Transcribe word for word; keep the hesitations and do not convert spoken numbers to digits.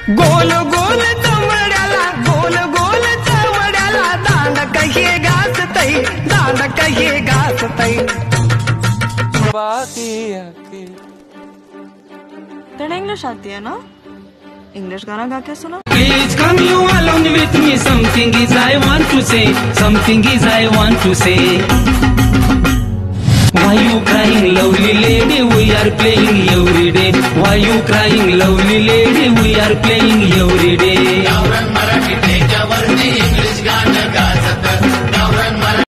गोल गोल चमड्याला गोल गोल चमड्याला दांड कहे घासतई दांड कहे घासतई तेरे इंग्लिश आती है ना? इंग्लिश गाना गा के सुना। Please come you along with me. Something is I want to say. Something is I want to say. Why you crying, lovely lady? We are playing every day. Why you crying, lovely lady? We are playing every day.